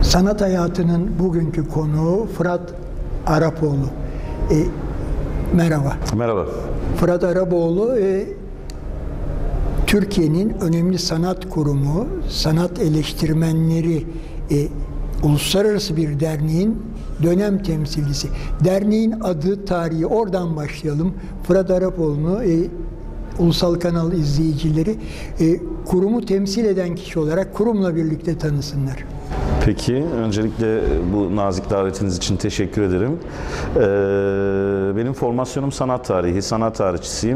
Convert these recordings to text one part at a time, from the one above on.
Sanat hayatının bugünkü konuğu Fırat Arapoğlu. Merhaba. Merhaba. Fırat Arapoğlu, Türkiye'nin önemli sanat kurumu, sanat eleştirmenleri uluslararası bir derneğin dönem temsilcisi. Derneğin adı, tarihi, oradan başlayalım. Fırat Arapoğlu'nu Ulusal Kanal izleyicileri kurumu temsil eden kişi olarak kurumla birlikte tanısınlar. Peki, öncelikle bu nazik davetiniz için teşekkür ederim. Benim formasyonum sanat tarihi, sanat tarihçisiyim.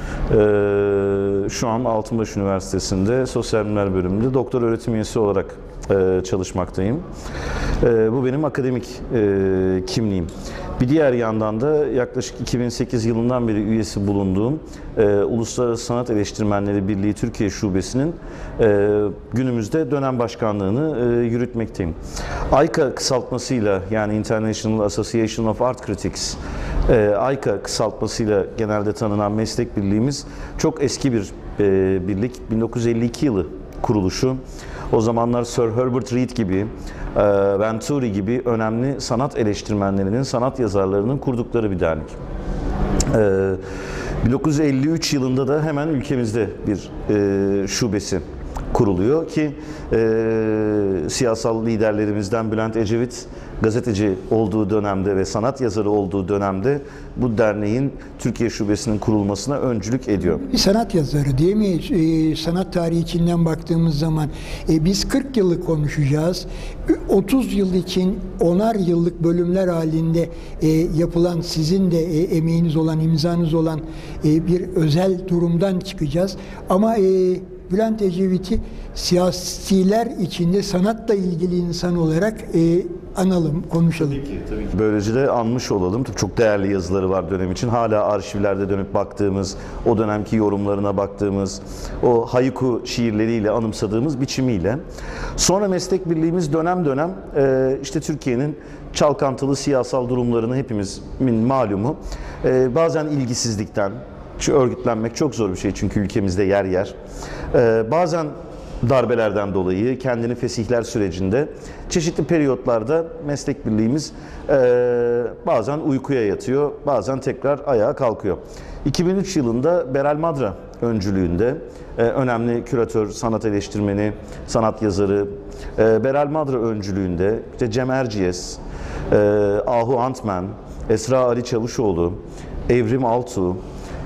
Şu an Altınbaş Üniversitesi'nde Sosyal Bilimler Bölümünde doktor öğretim üyesi olarak çalışmaktayım. Bu benim akademik kimliğim. Bir diğer yandan da yaklaşık 2008 yılından beri üyesi bulunduğum Uluslararası Sanat Eleştirmenleri Birliği Türkiye Şubesi'nin günümüzde dönem başkanlığını yürütmekteyim. AICA kısaltmasıyla, yani International Association of Art Critics, AICA kısaltmasıyla genelde tanınan meslek birliğimiz çok eski bir birlik. 1952 yılı kuruluşu. O zamanlar Sir Herbert Reed gibi, Venturi gibi önemli sanat eleştirmenlerinin, sanat yazarlarının kurdukları bir dernek. 1953 yılında da hemen ülkemizde bir şubesi kuruluyor ki siyasal liderlerimizden Bülent Ecevit gazeteci olduğu dönemde ve sanat yazarı olduğu dönemde bu derneğin Türkiye Şubesi'nin kurulmasına öncülük ediyor. Bir sanat yazarı değil mi? Sanat tarihi içinden baktığımız zaman biz 40 yılı konuşacağız. 30 yıl için 10'ar yıllık bölümler halinde yapılan, sizin de emeğiniz olan, imzanız olan bir özel durumdan çıkacağız. Ama Bülent Ecevit'i siyasiler içinde sanatla ilgili insan olarak analım, konuşalım. Tabii ki. Böylece de anmış olalım. Çok değerli yazıları var dönem için. Hala arşivlerde dönüp baktığımız, o dönemki yorumlarına baktığımız, o haiku şiirleriyle anımsadığımız biçimiyle. Sonra meslek birliğimiz dönem dönem işte Türkiye'nin çalkantılı siyasal durumlarını hepimizin malumu. Bazen ilgisizlikten, örgütlenmek çok zor bir şey çünkü ülkemizde yer yer. Bazen darbelerden dolayı kendini fesihler sürecinde çeşitli periyotlarda meslek birliğimiz bazen uykuya yatıyor, bazen tekrar ayağa kalkıyor. 2003 yılında Beral Madra öncülüğünde önemli küratör, sanat eleştirmeni, sanat yazarı Beral Madra öncülüğünde işte Cem Erciyes, Ahu Antmen, Esra Ali Çavuşoğlu, Evrim Altuğ,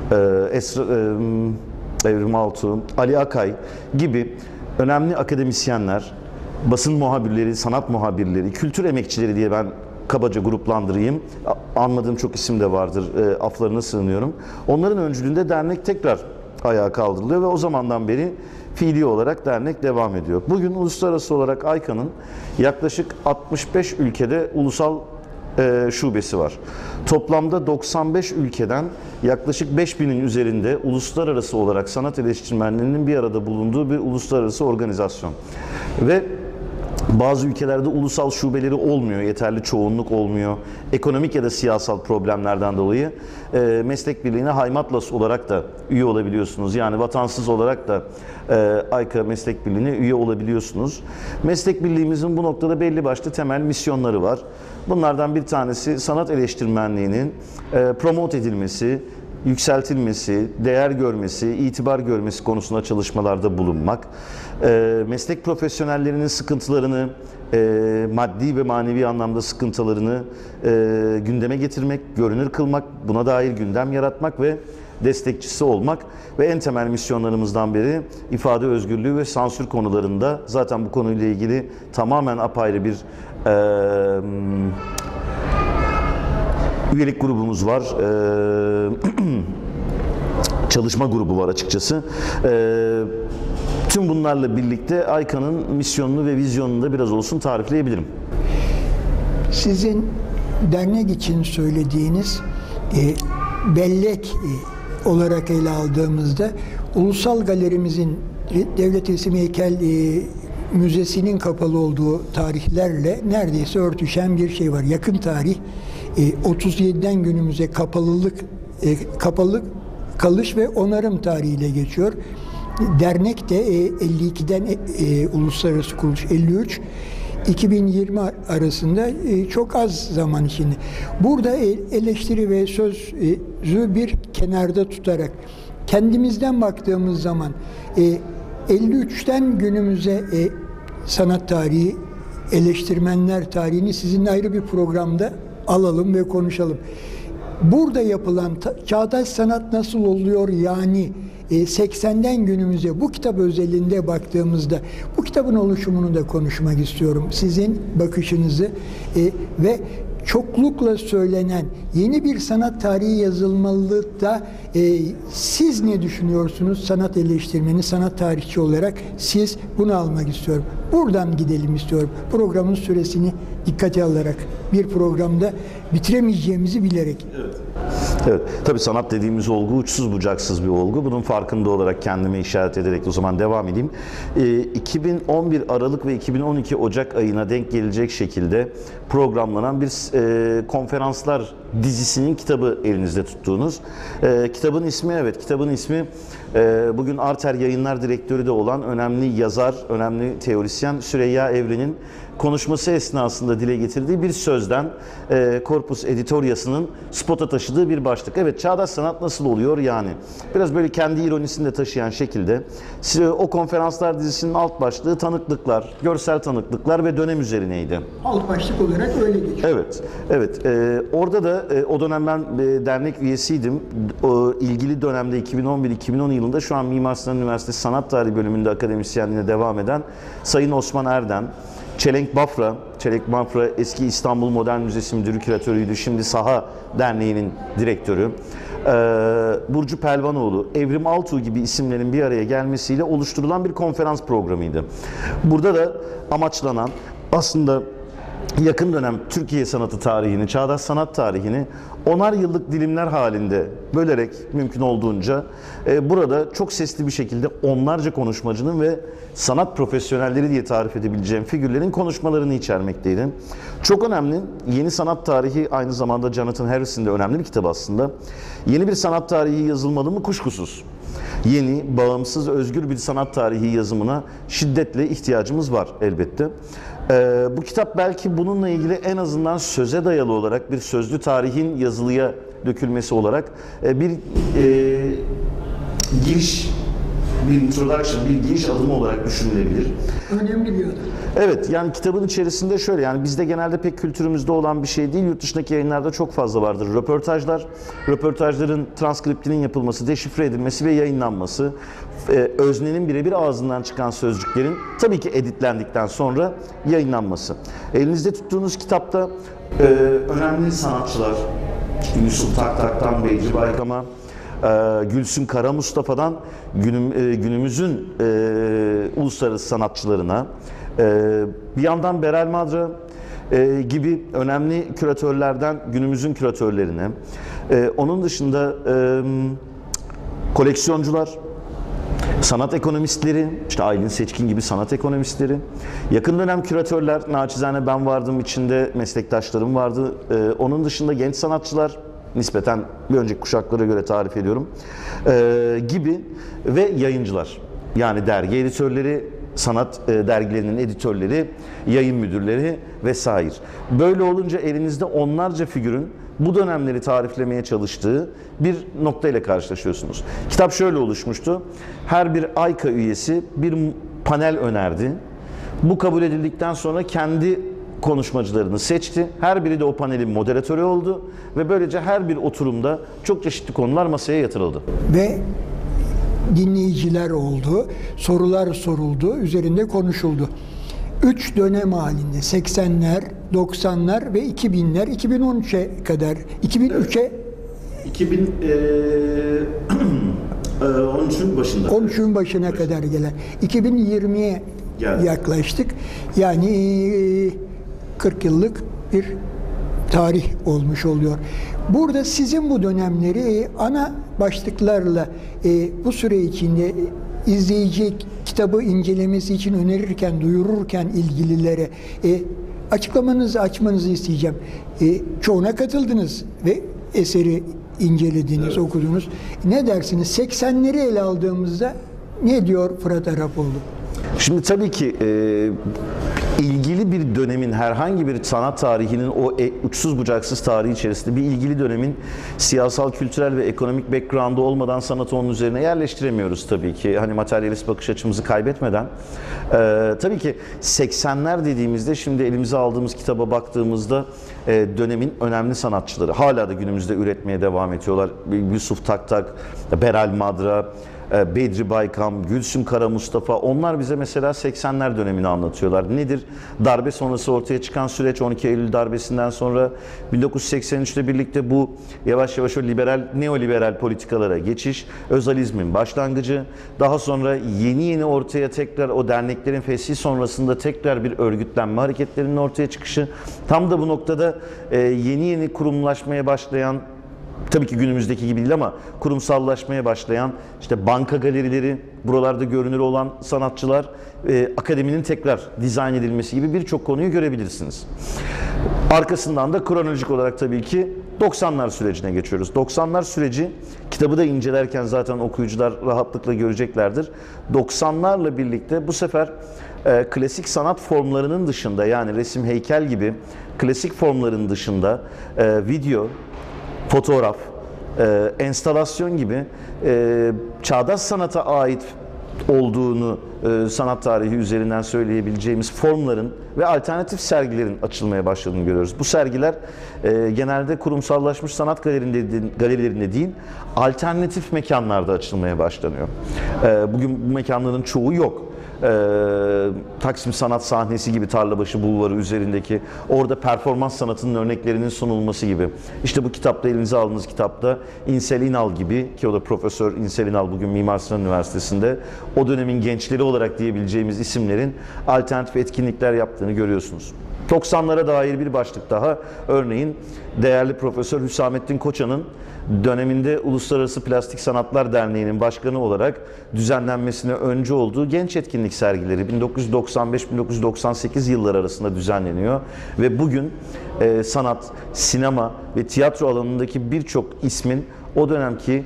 Evrim Altuğ, Ali Akay gibi önemli akademisyenler, basın muhabirleri, sanat muhabirleri, kültür emekçileri diye ben kabaca gruplandırayım. Anmadığım çok isim de vardır, aflarına sığınıyorum. Onların öncülüğünde dernek tekrar ayağa kaldırılıyor ve o zamandan beri fiili olarak dernek devam ediyor. Bugün uluslararası olarak AICA'nın yaklaşık 65 ülkede ulusal şubesi var. Toplamda 95 ülkeden yaklaşık 5000'in üzerinde uluslararası olarak sanat eleştirmenlerinin bir arada bulunduğu bir uluslararası organizasyon. Ve bazı ülkelerde ulusal şubeleri olmuyor, yeterli çoğunluk olmuyor. Ekonomik ya da siyasal problemlerden dolayı meslek birliğine Haymatlas olarak da üye olabiliyorsunuz. Yani vatansız olarak da AICA meslek birliğine üye olabiliyorsunuz. Meslek birliğimizin bu noktada belli başlı temel misyonları var. Bunlardan bir tanesi sanat eleştirmenliğinin promote edilmesi, yükseltilmesi, değer görmesi, itibar görmesi konusunda çalışmalarda bulunmak, meslek profesyonellerinin sıkıntılarını, maddi ve manevi anlamda sıkıntılarını gündeme getirmek, görünür kılmak, buna dair gündem yaratmak ve destekçisi olmak ve en temel misyonlarımızdan biri ifade özgürlüğü ve sansür konularında. Zaten bu konuyla ilgili tamamen apayrı bir üyelik grubumuz var. Çalışma grubu var açıkçası. Tüm bunlarla birlikte AICA'nın misyonunu ve vizyonunu da biraz olsun tarifleyebilirim. Sizin dernek için söylediğiniz bellek olarak ele aldığımızda Ulusal Galerimizin Devlet Resim Heykel Müzesi'nin kapalı olduğu tarihlerle neredeyse örtüşen bir şey var. Yakın tarih 37'den günümüze kapalı kalış ve onarım tarihiyle geçiyor. Dernek de 52'den uluslararası kuruluş 53. 2020 arasında çok az zaman içinde. Burada eleştiri ve sözü bir kenarda tutarak kendimizden baktığımız zaman 53'ten günümüze sanat tarihi, eleştirmenler tarihini sizinle ayrı bir programda alalım ve konuşalım. Burada yapılan çağdaş sanat nasıl oluyor, yani 80'den günümüze bu kitap özelinde baktığımızda bu kitabın oluşumunu da konuşmak istiyorum. Sizin bakışınızı ve çoklukla söylenen yeni bir sanat tarihi yazılmalı da siz ne düşünüyorsunuz sanat eleştirmeni, sanat tarihçi olarak? Siz bunu almak istiyorum. Buradan gidelim istiyorum. Programın süresini dikkate alarak, bir programda bitiremeyeceğimizi bilerek. Evet. Evet, tabii sanat dediğimiz olgu uçsuz bucaksız bir olgu. Bunun farkında olarak kendime işaret ederek o zaman devam edeyim. 2011 Aralık ve 2012 Ocak ayına denk gelecek şekilde programlanan bir konferanslar dizisinin kitabı elinizde tuttuğunuz. Kitabın ismi bugün Arter Yayınlar Direktörü de olan önemli yazar, önemli teorisyen Süreyya Evren'in konuşması esnasında dile getirdiği bir sözden Corpus Editorias'ının spota taşıdığı bir başlık. Evet, çağdaş sanat nasıl oluyor yani? Biraz böyle kendi ironisini de taşıyan şekilde o konferanslar dizisinin alt başlığı tanıklıklar, görsel tanıklıklar ve dönem üzerineydi. Alt başlık olarak öyle geçiyor. Evet. Orada da o dönem ben dernek üyesiydim. O ilgili dönemde 2011-2010 yılında şu an Mimar Sinan Üniversitesi Sanat Tarihi bölümünde akademisyenliğine devam eden Sayın Osman Erden, Çelenk Bafra eski İstanbul Modern Müzesi Müdürü Küratörüydü. Şimdi Saha Derneği'nin direktörü. Burcu Pelvanoğlu, Evrim Altuğ gibi isimlerin bir araya gelmesiyle oluşturulan bir konferans programıydı. Burada da amaçlanan aslında yakın dönem Türkiye sanatı tarihini, çağdaş sanat tarihini 10'ar yıllık dilimler halinde bölerek mümkün olduğunca burada çok sesli bir şekilde onlarca konuşmacının ve sanat profesyonelleri diye tarif edebileceğim figürlerin konuşmalarını içermekteydi. Çok önemli. Yeni sanat tarihi aynı zamanda Jonathan Harris'in de önemli bir kitabı aslında. Yeni bir sanat tarihi yazılmalı mı? Kuşkusuz. Yeni, bağımsız, özgür bir sanat tarihi yazımına şiddetle ihtiyacımız var elbette. Bu kitap belki bununla ilgili en azından söze dayalı olarak bir sözlü tarihin yazılıya dökülmesi olarak bir giriş, bir introduction, bir giriş adımı olarak düşünülebilir. Önemli bir adım. Evet, yani kitabın içerisinde şöyle, yani bizde genelde pek kültürümüzde olan bir şey değil, yurt dışındaki yayınlarda çok fazla vardır. Röportajların transkriptinin yapılması, deşifre edilmesi ve yayınlanması, öznenin birebir ağzından çıkan sözcüklerin tabii ki editlendikten sonra yayınlanması. Elinizde tuttuğunuz kitapta önemli sanatçılar, işte Yusuf Taktak'tan Beyci Baykam'a, Gülsün Kara Mustafa'dan günümüzün uluslararası sanatçılarına, bir yandan Berel Madra gibi önemli küratörlerden günümüzün küratörlerine, onun dışında koleksiyoncular, sanat ekonomistleri, işte Aylin Seçkin gibi sanat ekonomistleri, yakın dönem küratörler, naçizane ben vardım, içinde meslektaşlarım vardı. Onun dışında genç sanatçılar, nispeten bir önceki kuşaklara göre tarif ediyorum, gibi ve yayıncılar. Yani dergi editörleri, sanat dergilerinin editörleri, yayın müdürleri vesaire. Böyle olunca elinizde onlarca figürün bu dönemleri tariflemeye çalıştığı bir noktayla karşılaşıyorsunuz. Kitap şöyle oluşmuştu. Her bir AYKA üyesi bir panel önerdi. Bu kabul edildikten sonra kendi konuşmacılarını seçti. Her biri de o panelin moderatörü oldu ve böylece her bir oturumda çok çeşitli konular masaya yatırıldı. Ve dinleyiciler oldu, sorular soruldu, üzerinde konuşuldu. 3 dönem halinde 80'ler, 90'lar ve 2000'ler, 2013'e kadar, 2003'e 2013'ün başında. 13'ün başına kadar gelen 2020'ye yaklaştık. Yani 40 yıllık bir tarih olmuş oluyor. Burada sizin bu dönemleri ana başlıklarla bu süre içinde izleyici kitabı incelemesi için önerirken, duyururken ilgililere açmanızı isteyeceğim. Çoğuna katıldınız ve eseri incelediniz, evet, okudunuz. Ne dersiniz? 80'leri ele aldığımızda ne diyor Fırat Arapoğlu? Şimdi tabii ki ilgili bir dönemin, herhangi bir sanat tarihinin o uçsuz bucaksız tarihi içerisinde bir ilgili dönemin siyasal, kültürel ve ekonomik background'u olmadan sanatı onun üzerine yerleştiremiyoruz tabii ki. Hani materyalist bakış açımızı kaybetmeden. Tabii ki 80'ler dediğimizde, şimdi elimize aldığımız kitaba baktığımızda dönemin önemli sanatçıları hala da günümüzde üretmeye devam ediyorlar. Yusuf Taktak, Beral Madra, Bedri Baykam, Gülsüm Kara Mustafa, onlar bize mesela 80'ler dönemini anlatıyorlar. Nedir? Darbe sonrası ortaya çıkan süreç, 12 Eylül darbesinden sonra 1983'te birlikte bu yavaş yavaş o liberal, neoliberal politikalara geçiş, özalizmin başlangıcı, daha sonra yeni ortaya tekrar o derneklerin feshi sonrasında tekrar bir örgütlenme hareketlerinin ortaya çıkışı, tam da bu noktada yeni kurumlaşmaya başlayan, tabii ki günümüzdeki gibi değil ama kurumsallaşmaya başlayan işte banka galerileri, buralarda görünür olan sanatçılar, akademinin tekrar dizayn edilmesi gibi birçok konuyu görebilirsiniz. Arkasından da kronolojik olarak tabii ki 90'lar sürecine geçiyoruz. 90'lar süreci, kitabı da incelerken zaten okuyucular rahatlıkla göreceklerdir. 90'larla birlikte bu sefer klasik sanat formlarının dışında, yani resim, heykel gibi klasik formların dışında video, fotoğraf, enstalasyon gibi çağdaş sanata ait olduğunu sanat tarihi üzerinden söyleyebileceğimiz formların ve alternatif sergilerin açılmaya başladığını görüyoruz. Bu sergiler genelde kurumsallaşmış sanat galerilerinde değil, alternatif mekanlarda açılmaya başlanıyor. Bugün bu mekanların çoğu yok. Taksim Sanat Sahnesi gibi Tarlabaşı Bulvarı üzerindeki, orada performans sanatının örneklerinin sunulması gibi. İşte bu kitapta, elinize aldığınız kitapta İnsel İnal gibi, ki o da Profesör İnsel İnal bugün Mimar Sinan Üniversitesi'nde, o dönemin gençleri olarak diyebileceğimiz isimlerin alternatif etkinlikler yaptığını görüyorsunuz. 90'lara dair bir başlık daha, örneğin değerli Profesör Hüsamettin Koçan'ın döneminde Uluslararası Plastik Sanatlar Derneği'nin başkanı olarak düzenlenmesine öncü olduğu genç etkinlik sergileri 1995-1998 yılları arasında düzenleniyor ve bugün sanat, sinema ve tiyatro alanındaki birçok ismin o dönemki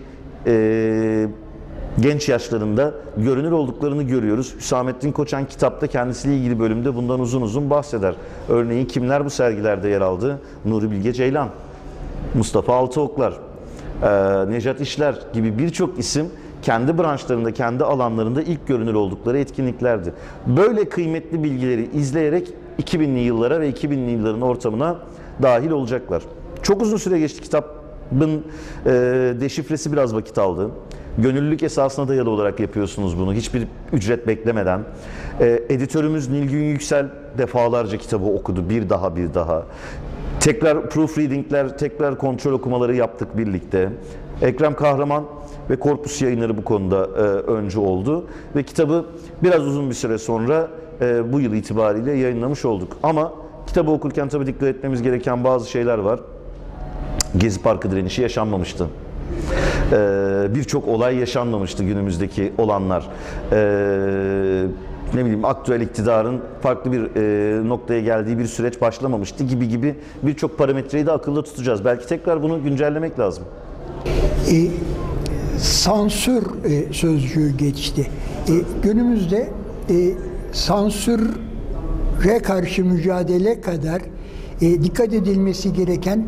genç yaşlarında görünür olduklarını görüyoruz. Hüsamettin Koçan kitapta kendisiyle ilgili bölümde bundan uzun uzun bahseder. Örneğin kimler bu sergilerde yer aldı? Nuri Bilge Ceylan, Mustafa Altıoklar, Nejat İşler gibi birçok isim kendi branşlarında, kendi alanlarında ilk görünür oldukları etkinliklerdi. Böyle kıymetli bilgileri izleyerek 2000'li yıllara ve 2000'li yılların ortamına dahil olacaklar. Çok uzun süre geçti, kitabın deşifresi biraz vakit aldı. Gönüllülük esasına dayalı olarak yapıyorsunuz bunu, hiçbir ücret beklemeden. Editörümüz Nilgün Yüksel defalarca kitabı okudu, bir daha. Tekrar proofreadingler, tekrar kontrol okumaları yaptık birlikte. Ekrem Kahraman ve Korpus Yayınları bu konuda öncü oldu. Ve kitabı biraz uzun bir süre sonra bu yıl itibariyle yayınlamış olduk. Ama kitabı okurken tabii dikkat etmemiz gereken bazı şeyler var. Gezi Parkı direnişi yaşanmamıştı. Birçok olay yaşanmamıştı günümüzdeki olanlar. Ne bileyim, aktüel iktidarın farklı bir noktaya geldiği bir süreç başlamamıştı gibi birçok parametreyi de akılda tutacağız. Belki tekrar bunu güncellemek lazım. Sansür sözcüğü geçti. Günümüzde sansüre karşı mücadele kadar dikkat edilmesi gereken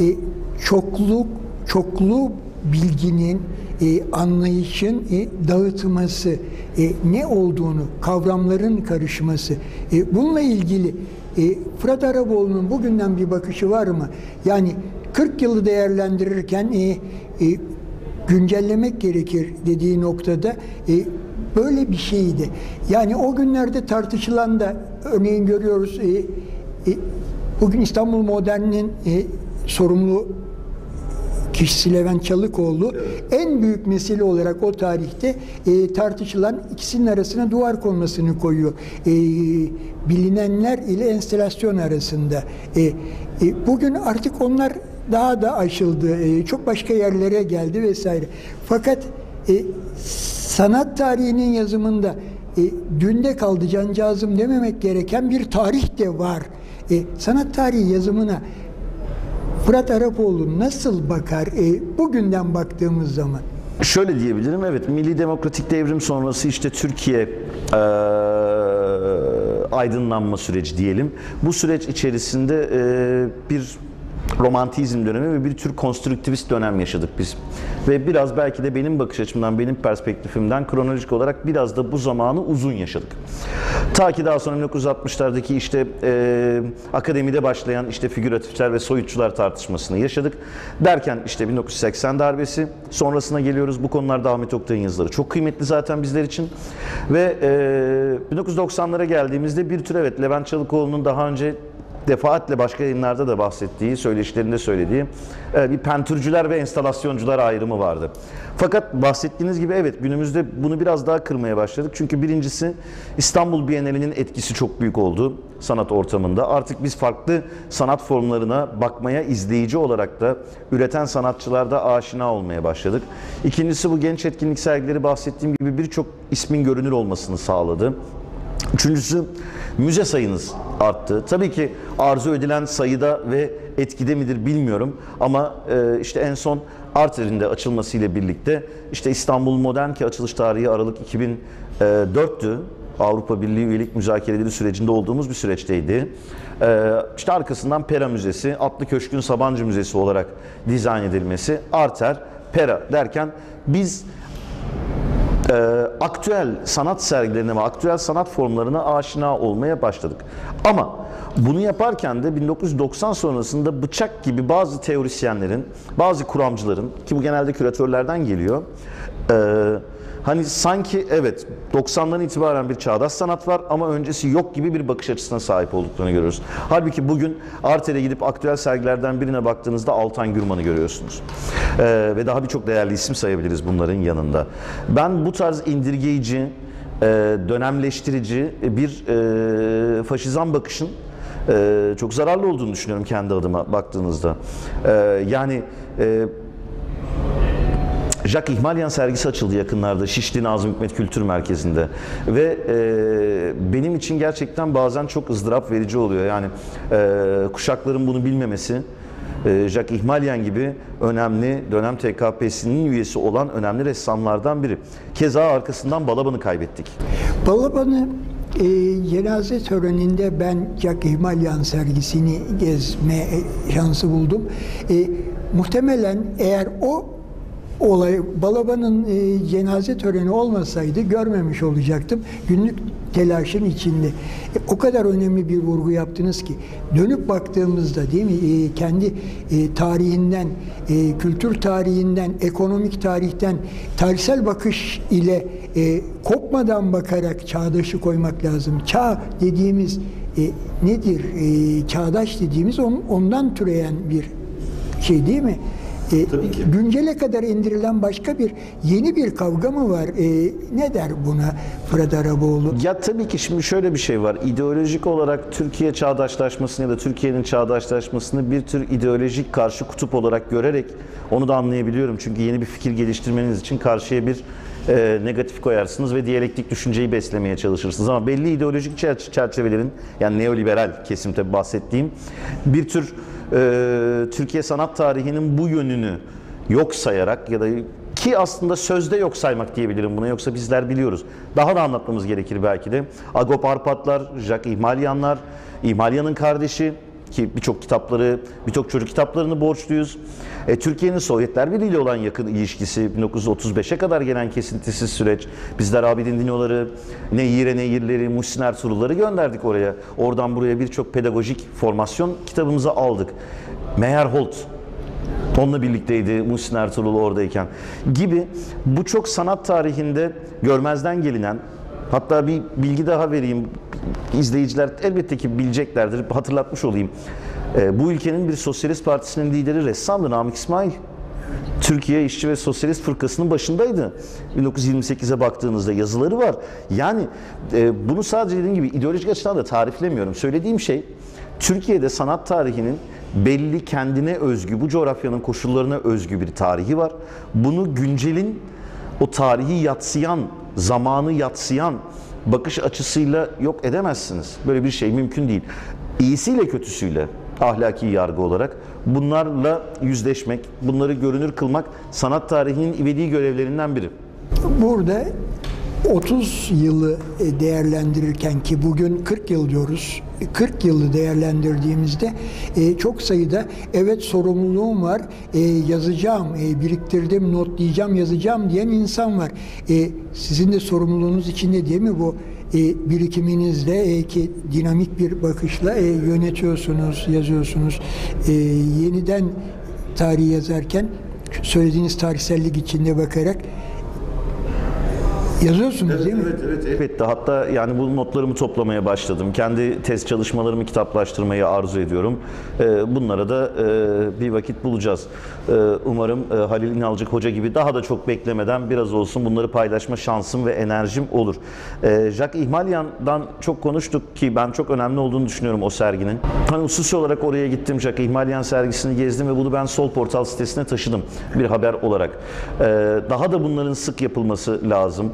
çoklu bilginin, anlayışın dağıtılması, ne olduğunu, kavramların karışması. Bununla ilgili Fırat Araboğlu'nun bugünden bir bakışı var mı? Yani 40 yılı değerlendirirken güncellemek gerekir dediği noktada böyle bir şeydi. Yani o günlerde tartışılan da, örneğin görüyoruz, bugün İstanbul Modern'in sorumlu kişisi Levent Çalıkoğlu, en büyük mesele olarak o tarihte tartışılan, ikisinin arasına duvar konmasını koyuyor. Bilinenler ile enstalasyon arasında. Bugün artık onlar daha da aşıldı. Çok başka yerlere geldi vesaire. Fakat sanat tarihinin yazımında dünde kaldı cancağızım dememek gereken bir tarih de var. Sanat tarihi yazımına Fırat Araboğlu nasıl bakar bugünden baktığımız zaman? Şöyle diyebilirim, evet, Milli Demokratik Devrim sonrası işte Türkiye aydınlanma süreci diyelim. Bu süreç içerisinde bir romantizm dönemi ve bir tür konstrüktivist dönem yaşadık biz. Ve biraz belki de benim bakış açımdan, benim perspektifimden kronolojik olarak biraz da bu zamanı uzun yaşadık. Ta ki daha sonra 1960'lardaki işte akademide başlayan işte figüratifler ve soyutçular tartışmasını yaşadık. Derken işte 1980 darbesi sonrasına geliyoruz. Bu konularda Ahmet Oktay'ın yazıları çok kıymetli zaten bizler için. Ve 1990'lara geldiğimizde bir tür evet Levent Çalıkoğlu'nun daha önce defaatle başka yayınlarda da bahsettiği, söyleşilerinde söylediği bir pentürcüler ve enstalasyoncular ayrımı vardı. Fakat bahsettiğiniz gibi evet günümüzde bunu biraz daha kırmaya başladık. Çünkü birincisi İstanbul Bienalinin etkisi çok büyük oldu sanat ortamında. Artık biz farklı sanat formlarına bakmaya izleyici olarak da üreten sanatçılarda aşina olmaya başladık. İkincisi bu genç etkinlik sergileri bahsettiğim gibi birçok ismin görünür olmasını sağladı. Üçüncüsü müze sayınız arttı. Tabii ki arzu edilen sayıda ve etkide midir bilmiyorum ama işte en son Arter'in de açılmasıyla birlikte işte İstanbul Modern ki açılış tarihi Aralık 2004'tü. Avrupa Birliği üyelik müzakereleri sürecinde olduğumuz bir süreçteydi. İşte arkasından Pera Müzesi, Atlı Köşk'ün Sabancı Müzesi olarak dizayn edilmesi, Arter, Pera derken biz aktüel sanat sergilerine ve aktüel sanat formlarına aşina olmaya başladık. Ama bunu yaparken de 1990 sonrasında bıçak gibi bazı teorisyenlerin, bazı kuramcıların ki bu genelde küratörlerden geliyor. Hani sanki evet 90'dan itibaren bir çağdaş sanat var ama öncesi yok gibi bir bakış açısına sahip olduklarını görüyoruz. Halbuki bugün Arter'e gidip aktüel sergilerden birine baktığınızda Altan Gürman'ı görüyorsunuz. Ve daha birçok değerli isim sayabiliriz bunların yanında. Ben bu tarz indirgeyici, dönemleştirici bir faşizan bakışın çok zararlı olduğunu düşünüyorum kendi adıma baktığınızda. Yani Jacques Ihmalyan sergisi açıldı yakınlarda Şişli Nazım Hikmet Kültür Merkezi'nde ve benim için gerçekten bazen çok ızdırap verici oluyor. Yani kuşakların bunu bilmemesi, Jacques Ihmalyan gibi önemli dönem TKP'sinin üyesi olan önemli ressamlardan biri. Keza arkasından Balaban'ı kaybettik. Balaban'ı cenaze töreninde ben Jacques Ihmalyan sergisini gezme şansı buldum. Muhtemelen eğer o olay Balaban'ın cenaze töreni olmasaydı görmemiş olacaktım. Günlük telaşın içinde. O kadar önemli bir vurgu yaptınız ki dönüp baktığımızda değil mi kendi tarihinden, kültür tarihinden, ekonomik tarihten tarihsel bakış ile kopmadan bakarak çağdaşı koymak lazım. Çağ dediğimiz nedir? Çağdaş dediğimiz ondan türeyen bir şey değil mi? Tabii ki. Güncele kadar indirilen başka bir yeni bir kavga mı var? Ne der buna Fırat Araboğlu? Ya tabii ki şimdi şöyle bir şey var. İdeolojik olarak Türkiye çağdaşlaşmasını ya da Türkiye'nin çağdaşlaşmasını bir tür ideolojik karşı kutup olarak görerek onu da anlayabiliyorum. Çünkü yeni bir fikir geliştirmeniz için karşıya bir negatif koyarsınız ve diyalektik düşünceyi beslemeye çalışırsınız. Ama belli ideolojik çerçevelerin yani neoliberal kesimde bahsettiğim bir tür Türkiye sanat tarihinin bu yönünü yok sayarak ya da ki aslında sözde yok saymak diyebilirim buna yoksa bizler biliyoruz. Daha da anlatmamız gerekir belki de. Agop Arpatlar, Jacques Ihmalyanlar, Ihmalyan'ın kardeşi ki birçok kitapları, birçok çocuk kitaplarını borçluyuz. Türkiye'nin Sovyetler Birliği ile olan yakın ilişkisi 1935'e kadar gelen kesintisiz süreç. Bizler Abidin Dino'ları, Neyire Neyirleri, Muhsin Ertuğrul'ları gönderdik oraya. Oradan buraya birçok pedagojik formasyon kitabımızı aldık. Meyerhold onunla birlikteydi Muhsin Ertuğrul oradayken gibi bu çok sanat tarihinde görmezden gelinen hatta bir bilgi daha vereyim. İzleyiciler elbette ki bileceklerdir. Hatırlatmış olayım. Bu ülkenin bir sosyalist partisinin lideri ressamdı Namık İsmail. Türkiye İşçi ve Sosyalist Fırkası'nın başındaydı. 1928'e baktığınızda yazıları var. Yani bunu sadece dediğim gibi ideolojik açıdan da tariflemiyorum. Söylediğim şey Türkiye'de sanat tarihinin belli kendine özgü, bu coğrafyanın koşullarına özgü bir tarihi var. Bunu güncelin o tarihi yadsıyan, zamanı yadsıyan bakış açısıyla yok edemezsiniz. Böyle bir şey mümkün değil. İyisiyle kötüsüyle ahlaki yargı olarak bunlarla yüzleşmek, bunları görünür kılmak sanat tarihinin ivedi görevlerinden biri. Burada 30 yılı değerlendirirken, ki bugün 40 yıl diyoruz, 40 yılı değerlendirdiğimizde çok sayıda evet sorumluluğum var, yazacağım, biriktirdim, notlayacağım, yazacağım diyen insan var. Sizin de sorumluluğunuz içinde değil mi bu? Birikiminizde ki dinamik bir bakışla yönetiyorsunuz, yazıyorsunuz. Yeniden tarihi yazarken söylediğiniz tarihsellik içinde bakarak yazıyorsunuz değil mi? Evet. Hatta yani bu notlarımı toplamaya başladım. Kendi tez çalışmalarımı kitaplaştırmayı arzu ediyorum. Bunlara da bir vakit bulacağız. Umarım Halil İnalcık Hoca gibi daha da çok beklemeden biraz olsun bunları paylaşma şansım ve enerjim olur. Jacques İhmalyan'dan çok konuştuk ki ben çok önemli olduğunu düşünüyorum o serginin. Hani hususi olarak oraya gittim, Jacques İhmalyan sergisini gezdim ve bunu ben Sol Portal sitesine taşıdım bir haber olarak. Daha da bunların sık yapılması lazım.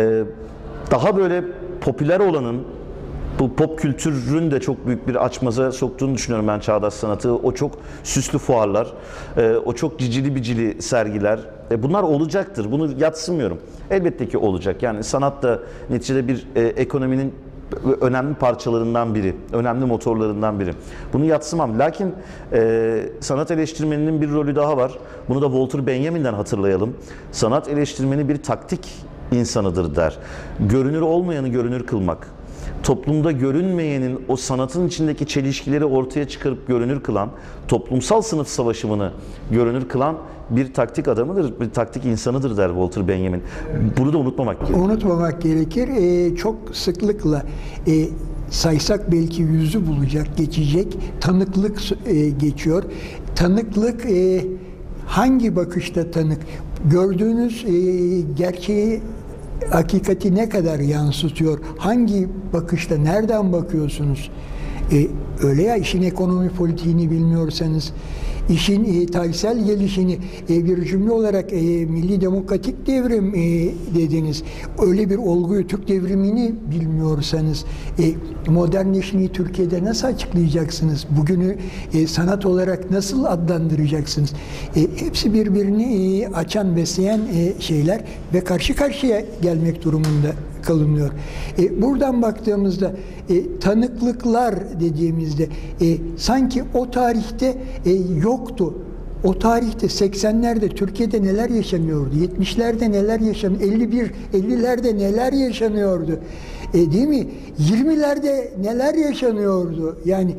Daha böyle popüler olanın, bu pop kültürün de çok büyük bir açmaza soktuğunu düşünüyorum ben çağdaş sanatı. O çok süslü fuarlar, o çok cicili bicili sergiler. Bunlar olacaktır. Bunu yadsımıyorum. Elbette ki olacak. Yani sanat da neticede bir ekonominin önemli parçalarından biri, önemli motorlarından biri. Bunu yadsımam. Lakin sanat eleştirmeninin bir rolü daha var. Bunu da Walter Benjamin'den hatırlayalım. Sanat eleştirmeni bir taktik insanıdır der. Görünür olmayanı görünür kılmak, toplumda görünmeyenin o sanatın içindeki çelişkileri ortaya çıkarıp görünür kılan, toplumsal sınıf savaşımını görünür kılan bir taktik adamıdır, bir taktik insanıdır der Walter Benjamin. Bunu da unutmamak gerekir. Unutmamak gerekir. Çok sıklıkla saysak belki yüzü bulacak, geçecek. Tanıklık geçiyor. Tanıklık hangi bakışta tanık? Gördüğünüz gerçeği, hakikati ne kadar yansıtıyor? Hangi bakışta, nereden bakıyorsunuz? Öyle ya, işin ekonomi politiğini bilmiyorsanız, işin tarihsel gelişini bir cümle olarak milli demokratik devrim dediniz. Öyle bir olguyu, Türk devrimini bilmiyorsanız modernleşmeyi Türkiye'de nasıl açıklayacaksınız? Bugünü sanat olarak nasıl adlandıracaksınız? Hepsi birbirini açan, besleyen şeyler ve karşı karşıya gelmek durumunda kalınıyor. Buradan baktığımızda tanıklıklar dediğimizde sanki o tarihte yoktu. O tarihte 80'lerde Türkiye'de neler yaşanıyordu? 70'lerde neler yaşanıyordu? 50'lerde neler yaşanıyordu? Değil mi? 20'lerde neler yaşanıyordu? Yani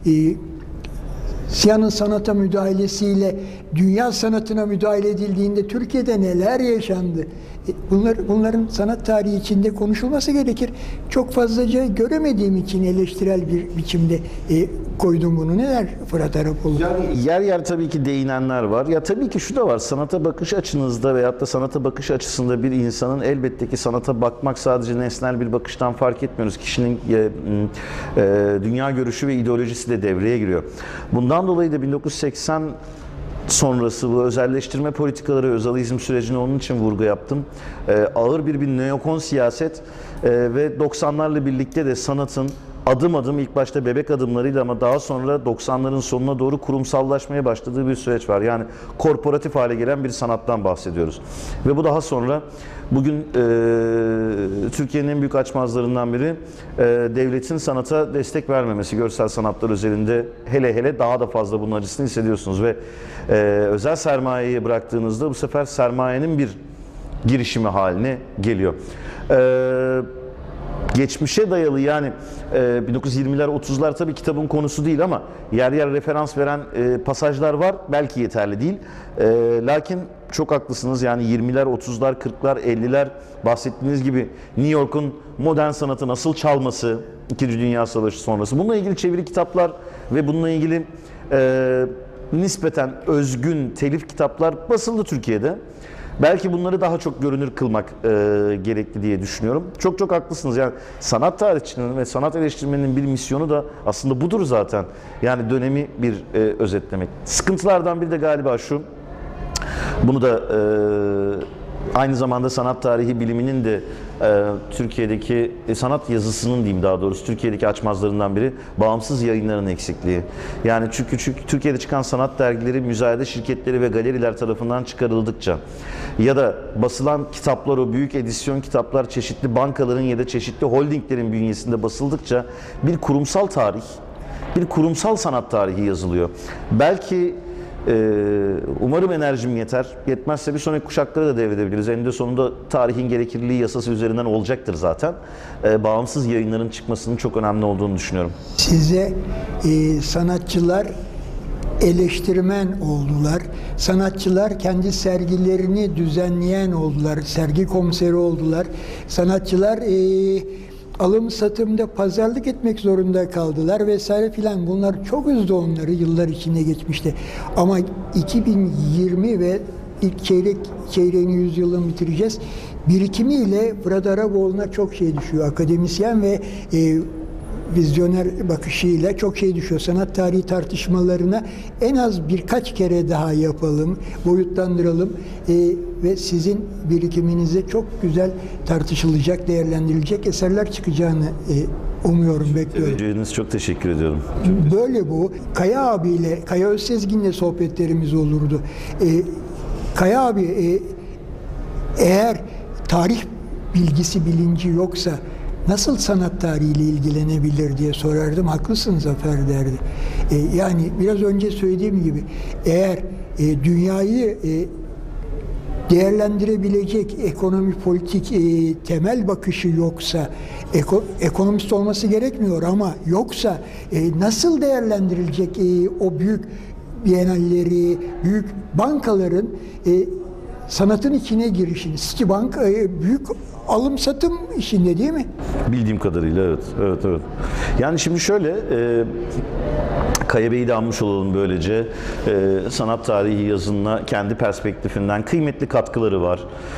Siyan'ın sanata müdahalesiyle dünya sanatına müdahale edildiğinde Türkiye'de neler yaşandı? Bunların sanat tarihi içinde konuşulması gerekir. Çok fazlaca göremediğim için eleştirel bir biçimde koydum bunu. Neler Fırat Arapoğlu? Yani yer yer tabii ki değinenler var. Ya tabii ki şu da var. Sanata bakış açınızda veyahut da sanata bakış açısında bir insanın elbette ki sanata bakmak sadece nesnel bir bakıştan fark etmiyoruz. Kişinin dünya görüşü ve ideolojisi de devreye giriyor. Bundan dolayı da 1980 sonrası bu özelleştirme politikaları, özalizm sürecine onun için vurgu yaptım. Ağır bir neokon siyaset ve 90'larla birlikte de sanatın adım adım, ilk başta bebek adımlarıyla ama daha sonra 90'ların sonuna doğru kurumsallaşmaya başladığı bir süreç var. Yani korporatif hale gelen bir sanattan bahsediyoruz. Ve bu daha sonra bugün Türkiye'nin en büyük açmazlarından biri devletin sanata destek vermemesi. Görsel sanatlar özelinde hele hele daha da fazla bunun acısını hissediyorsunuz ve özel sermayeyi bıraktığınızda bu sefer sermayenin bir girişimi haline geliyor. Geçmişe dayalı yani 1920'ler 30'lar tabii kitabın konusu değil ama yer yer referans veren pasajlar var. Belki yeterli değil. Lakin çok haklısınız yani 20'ler 30'lar 40'lar 50'ler bahsettiğiniz gibi New York'un modern sanatı nasıl çalması, İkinci Dünya Savaşı sonrası. Bununla ilgili çeviri kitaplar ve bununla ilgili nispeten özgün telif kitaplar basıldı Türkiye'de. Belki bunları daha çok görünür kılmak gerekli diye düşünüyorum. Çok çok haklısınız. Yani sanat tarihçinin ve sanat eleştirmeninin bir misyonu da aslında budur zaten. Yani dönemi bir özetlemek. Sıkıntılardan biri de galiba şu. Bunu da aynı zamanda sanat tarihi biliminin de Türkiye'deki sanat yazısının diyeyim daha doğrusu Türkiye'deki açmazlarından biri bağımsız yayınların eksikliği. Yani çünkü Türkiye'de çıkan sanat dergileri müzayede şirketleri ve galeriler tarafından çıkarıldıkça ya da basılan kitaplar, o büyük edisyon kitaplar çeşitli bankaların ya da çeşitli holdinglerin bünyesinde basıldıkça bir kurumsal tarih, bir kurumsal sanat tarihi yazılıyor. Belki umarım enerjim yeter. Yetmezse bir sonraki kuşaklara da devredebiliriz. Eninde sonunda tarihin gerekliliği yasası üzerinden olacaktır zaten. Bağımsız yayınların çıkmasının çok önemli olduğunu düşünüyorum. Size sanatçılar eleştirmen oldular. Sanatçılar kendi sergilerini düzenleyen oldular. Sergi komiseri oldular. Sanatçılar alım satımda pazarlık etmek zorunda kaldılar vesaire filan. Bunlar çok üzdü onları yıllar içinde geçmişti. Ama 2020 ve ilk çeyreğini yüzyılını bitireceğiz. Birikimiyle Fırat Araboğlu'na çok şey düşüyor. Akademisyen ve vizyoner bakışıyla çok şey düşüyor. Sanat tarihi tartışmalarına en az birkaç kere daha yapalım, boyutlandıralım ve sizin birikiminize çok güzel tartışılacak, değerlendirilecek eserler çıkacağını umuyorum, bekliyorum. Teveccühünüz çok teşekkür ediyorum. Böyle bu. Kaya abiyle, Kaya Özsezgin'le sohbetlerimiz olurdu. Kaya abi eğer tarih bilgisi, bilinci yoksa nasıl sanat tarihiyle ilgilenebilir diye sorardım. Haklısın Zafer derdi. Yani biraz önce söylediğim gibi eğer dünyayı değerlendirebilecek ekonomik politik temel bakışı yoksa, ekonomist olması gerekmiyor ama yoksa nasıl değerlendirilecek o büyük bienalleri, büyük bankaların sanatın içine girişini? Citibank büyük alım satım işinde değil mi? Bildiğim kadarıyla evet. Evet. Yani şimdi şöyle, Kaya Bey'i de anmış olalım böylece. Sanat tarihi yazınına kendi perspektifinden kıymetli katkıları var.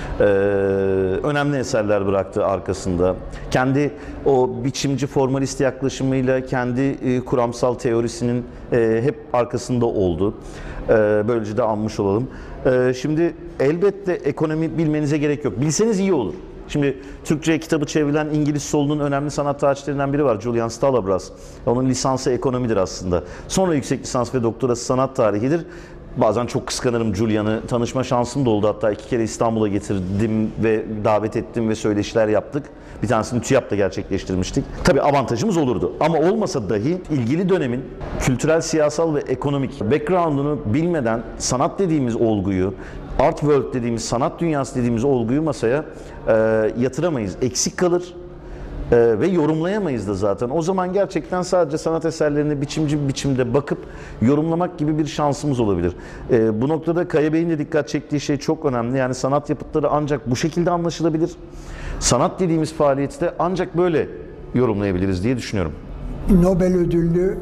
Önemli eserler bıraktı arkasında. Kendi o biçimci formalist yaklaşımıyla kendi kuramsal teorisinin hep arkasında oldu. Böylece de anmış olalım. Şimdi elbette ekonomi bilmenize gerek yok. Bilseniz iyi olur. Şimdi Türkçe'ye kitabı çevrilen İngiliz solunun önemli sanat tarihçilerinden biri var. Julian Stallabrass. Onun lisansı ekonomidir aslında. Sonra yüksek lisans ve doktorası sanat tarihidir. Bazen çok kıskanırım Julian'ı. Tanışma şansım da oldu. Hatta 2 kere İstanbul'a getirdim ve davet ettim ve söyleşiler yaptık. Bir tanesini TÜYAP'ta gerçekleştirmiştik. Tabii avantajımız olurdu. Ama olmasa dahi ilgili dönemin kültürel, siyasal ve ekonomik background'unu bilmeden sanat dediğimiz olguyu, art world dediğimiz, sanat dünyası dediğimiz olguyu masaya yatıramayız. Eksik kalır ve yorumlayamayız da zaten. O zaman gerçekten sadece sanat eserlerine biçimci bir biçimde bakıp yorumlamak gibi bir şansımız olabilir. Bu noktada Kaya Bey'in de dikkat çektiği şey çok önemli. Yani sanat yapıtları ancak bu şekilde anlaşılabilir. Sanat dediğimiz faaliyeti de ancak böyle yorumlayabiliriz diye düşünüyorum. Nobel ödüllü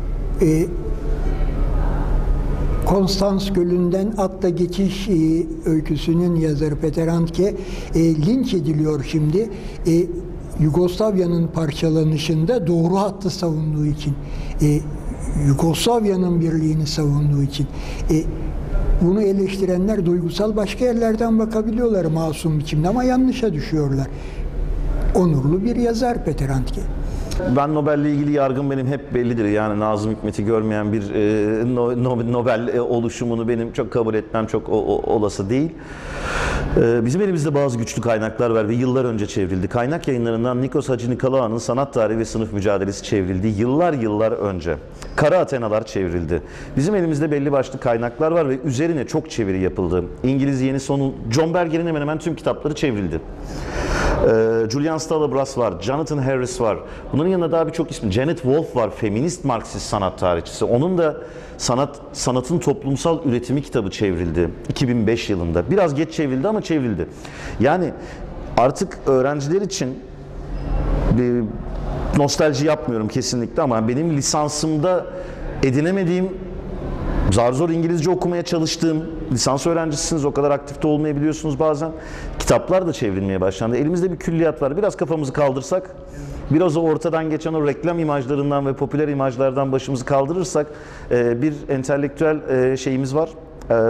Konstans Gölü'nden atla geçiş öyküsünün yazarı Peter Handke linç ediliyor şimdi. Yugoslavya'nın parçalanışında doğru hattı savunduğu için, Yugoslavya'nın birliğini savunduğu için. Bunu eleştirenler duygusal başka yerlerden bakabiliyorlar masum biçimde ama yanlışa düşüyorlar. Onurlu bir yazar Peter Handke. Ben Nobel'le ilgili yargım benim hep bellidir. Yani Nazım Hikmet'i görmeyen bir Nobel oluşumunu benim çok kabul etmem çok olası değil. Bizim elimizde bazı güçlü kaynaklar var ve yıllar önce çevrildi. Kaynak yayınlarından Nikos Hacınikolaou'nun Sanat Tarihi ve Sınıf Mücadelesi çevrildi. Yıllar önce. Kara Atenalar çevrildi. Bizim elimizde belli başlı kaynaklar var ve üzerine çok çeviri yapıldı. İngiliz Yeni Son'un, John Berger'in hemen hemen tüm kitapları çevrildi. Julian Stallabrass var, Jonathan Harris var. Bunların yanında daha birçok ismi. Janet Wolff var, feminist Marksist sanat tarihçisi. Onun da sanatın toplumsal üretimi kitabı çevrildi 2005 yılında. Biraz geç çevrildi ama çevrildi. Yani artık öğrenciler için bir nostalji yapmıyorum kesinlikle ama benim lisansımda edinemediğim, zar zor İngilizce okumaya çalıştığım, lisans öğrencisisiniz, o kadar aktifte olmayabiliyorsunuz bazen. Kitaplar da çevrilmeye başlandı. Elimizde bir külliyat var. Biraz kafamızı kaldırsak, biraz o ortadan geçen o reklam imajlarından ve popüler imajlardan başımızı kaldırırsak bir entelektüel şeyimiz var,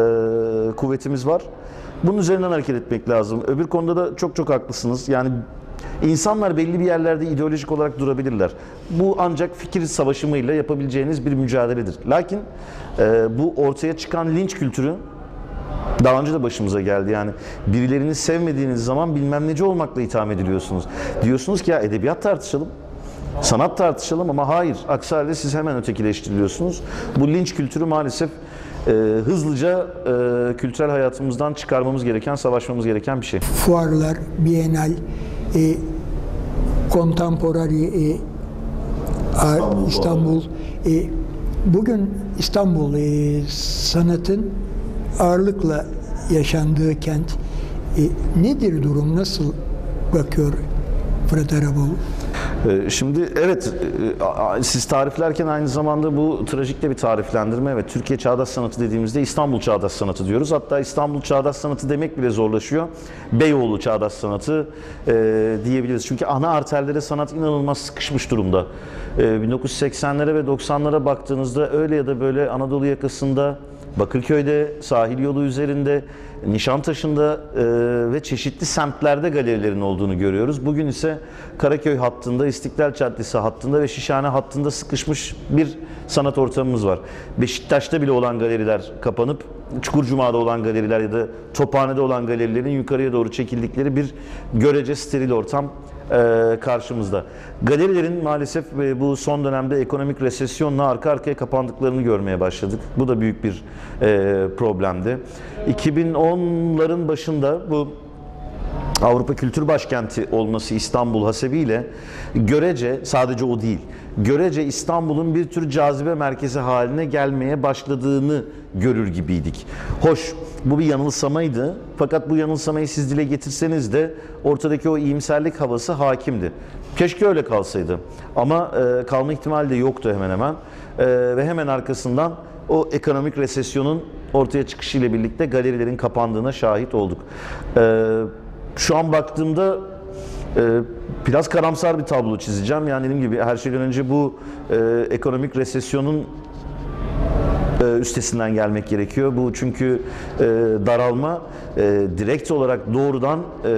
kuvvetimiz var. Bunun üzerinden hareket etmek lazım. Öbür konuda da çok haklısınız. Yani İnsanlar belli bir yerlerde ideolojik olarak durabilirler. Bu ancak fikir savaşımıyla yapabileceğiniz bir mücadeledir. Lakin bu ortaya çıkan linç kültürü daha önce de başımıza geldi. Yani birilerini sevmediğiniz zaman bilmem neci olmakla itham ediliyorsunuz. Diyorsunuz ki ya edebiyat tartışalım, sanat tartışalım, ama hayır. Aksi halde siz hemen ötekileştiriliyorsunuz. Bu linç kültürü maalesef hızlıca kültürel hayatımızdan çıkarmamız gereken, savaşmamız gereken bir şey. Fuarlar, Bienal, Contemporary, İstanbul. Bugün İstanbul sanatın ağırlıkla yaşandığı kent. Nedir durum? Nasıl bakıyor Fırat Araboğlu? Şimdi evet, siz tariflerken aynı zamanda bu trajik de bir tariflendirme. Evet, Türkiye Çağdaş Sanatı dediğimizde İstanbul Çağdaş Sanatı diyoruz. Hatta İstanbul Çağdaş Sanatı demek bile zorlaşıyor. Beyoğlu Çağdaş Sanatı diyebiliriz. Çünkü ana arterlere sanat inanılmaz sıkışmış durumda. 1980'lere ve 90'lara baktığınızda öyle ya da böyle Anadolu yakasında, Bakırköy'de, sahil yolu üzerinde, Nişantaşı'nda ve çeşitli semtlerde galerilerin olduğunu görüyoruz. Bugün ise Karaköy hattında, İstiklal Caddesi hattında ve Şişhane hattında sıkışmış bir sanat ortamımız var. Beşiktaş'ta bile olan galeriler kapanıp, Çukurcuma'da olan galeriler ya da Tophane'de olan galerilerin yukarıya doğru çekildikleri bir görece steril ortam karşımızda. Galerilerin maalesef bu son dönemde ekonomik resesyonla arka arkaya kapandıklarını görmeye başladık. Bu da büyük bir problemdi. 2010'ların başında bu Avrupa Kültür Başkenti olması İstanbul hasebiyle görece, sadece o değil, görece İstanbul'un bir tür cazibe merkezi haline gelmeye başladığını görür gibiydik. Hoş, bu bir yanılsamaydı. Fakat bu yanılsamayı siz dile getirseniz de ortadaki o iyimserlik havası hakimdi. Keşke öyle kalsaydı. Ama kalma ihtimali de yoktu hemen hemen. Ve hemen arkasından o ekonomik resesyonun ortaya çıkışıyla birlikte galerilerin kapandığına şahit olduk. Şu an baktığımda biraz karamsar bir tablo çizeceğim. Yani dediğim gibi her şeyden önce bu ekonomik resesyonun üstesinden gelmek gerekiyor. Bu çünkü daralma direkt olarak doğrudan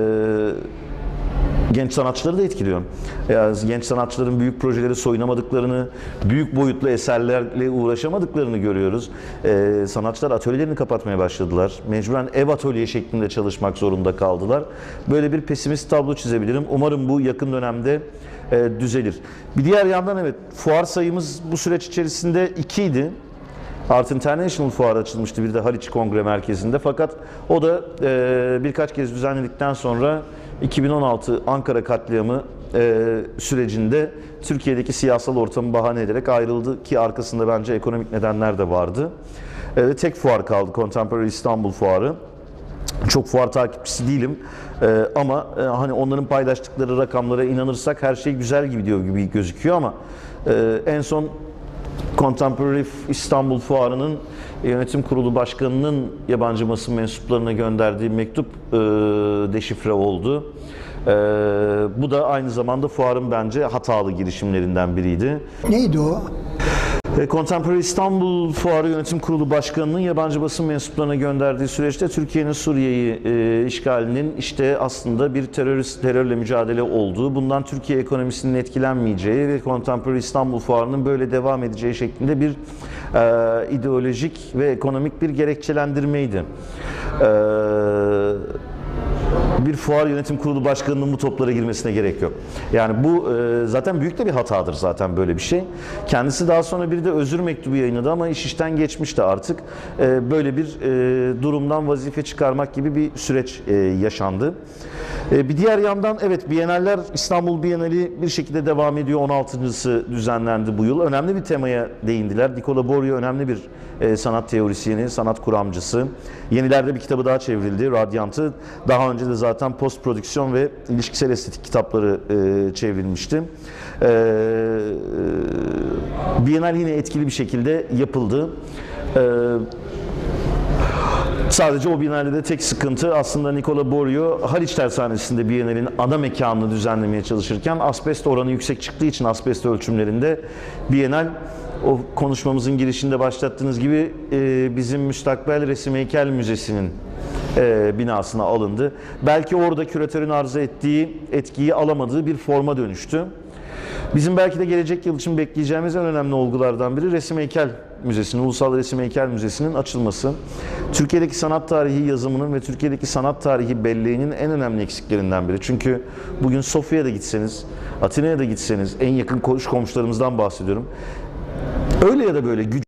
genç sanatçıları da etkiliyor. Genç sanatçıların büyük projeleri soyunamadıklarını, büyük boyutlu eserlerle uğraşamadıklarını görüyoruz. Sanatçılar atölyelerini kapatmaya başladılar. Mecburen ev atölye şeklinde çalışmak zorunda kaldılar. Böyle bir pesimist tablo çizebilirim. Umarım bu yakın dönemde düzelir. Bir diğer yandan evet, fuar sayımız bu süreç içerisinde 2'ydi. Art International fuarı açılmıştı bir de Haliç Kongre Merkezi'nde. Fakat o da birkaç kez düzenledikten sonra 2016 Ankara katliamı sürecinde Türkiye'deki siyasal ortamı bahane ederek ayrıldı ki arkasında bence ekonomik nedenler de vardı. Tek fuar kaldı, Contemporary İstanbul Fuarı. Çok fuar takipçisi değilim ama hani onların paylaştıkları rakamlara inanırsak her şey güzel gidiyor gibi gözüküyor ama en son Contemporary İstanbul Fuarı'nın yönetim kurulu başkanının yabancı basın mensuplarına gönderdiği mektup deşifre oldu. Bu da aynı zamanda fuarın bence hatalı girişimlerinden biriydi. Neydi o? Contemporary İstanbul Fuarı Yönetim Kurulu Başkanı'nın yabancı basın mensuplarına gönderdiği süreçte Türkiye'nin Suriye'yi işgalinin işte aslında bir terörle mücadele olduğu, bundan Türkiye ekonomisinin etkilenmeyeceği ve Contemporary İstanbul Fuarı'nın böyle devam edeceği şeklinde bir ideolojik ve ekonomik bir gerekçelendirmeydi. Bir fuar yönetim kurulu başkanının bu toplara girmesine gerek yok. Yani bu zaten büyük de bir hatadır zaten böyle bir şey. Kendisi daha sonra bir de özür mektubu yayınladı ama iş işten geçmişti artık. Böyle bir durumdan vazife çıkarmak gibi bir süreç yaşandı. Bir diğer yandan evet, Biyenaller, İstanbul Bienali bir şekilde devam ediyor. 16.'sı düzenlendi bu yıl. Önemli bir temaya değindiler. Nicola Borio önemli bir sanat teorisyeni, sanat kuramcısı. Yenilerde bir kitabı daha çevrildi, Radyant'ı. Daha önce de zaten post prodüksiyon ve ilişkisel estetik kitapları çevrilmişti. Bienal yine etkili bir şekilde yapıldı. Sadece o Biennale'de tek sıkıntı aslında Nicola Borio Haliç Tersanesi'nde Biennale'nin ana mekanını düzenlemeye çalışırken asbest oranı yüksek çıktığı için asbest ölçümlerinde Biennale, o konuşmamızın girişinde başlattığınız gibi bizim Müstakbel Resim Heykel Müzesi'nin binasına alındı. Belki orada küratörün arzu ettiği etkiyi alamadığı bir forma dönüştü. Bizim belki de gelecek yıl için bekleyeceğimiz en önemli olgulardan biri Resim Heykel Müzesi'nin, Ulusal Resim Heykel Müzesi'nin açılması. Türkiye'deki sanat tarihi yazımının ve Türkiye'deki sanat tarihi belleğinin en önemli eksiklerinden biri. Çünkü bugün Sofya'ya da gitseniz, Atina'ya da gitseniz, en yakın komşularımızdan bahsediyorum. Öyle ya da böyle gücü